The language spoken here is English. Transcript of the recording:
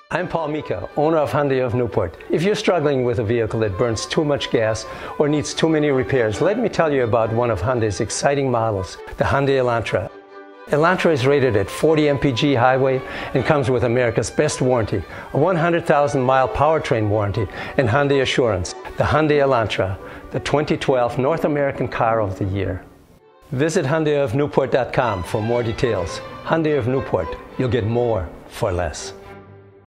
I'm Paul Mika, owner of Hyundai of Newport. If you're struggling with a vehicle that burns too much gas or needs too many repairs, let me tell you about one of Hyundai's exciting models, the Hyundai Elantra. Elantra is rated at 40 mpg highway and comes with America's best warranty, a 100,000-mile powertrain warranty, and Hyundai Assurance. The Hyundai Elantra, the 2012 North American Car of the Year. Visit HyundaiofNewport.com for more details. Hyundai of Newport, you'll get more for less.